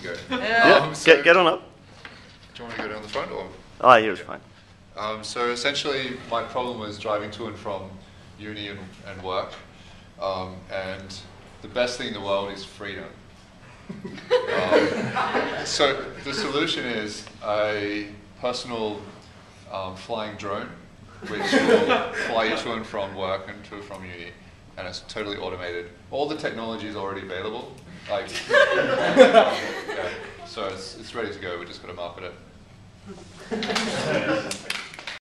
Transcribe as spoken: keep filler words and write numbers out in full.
go. Yeah, Um, so get, get on up. Do you want me to go down the front? Or? Oh, here's fine. Um, so essentially, my problem was driving to and from uni and, and work. Um, and the best thing in the world is freedom. um, so the solution is a personal um, flying drone, which will fly you to and from work and to and from uni, and it's totally automated. All the technology is already available. Like, yeah, so it's, it's ready to go. We just got to market it.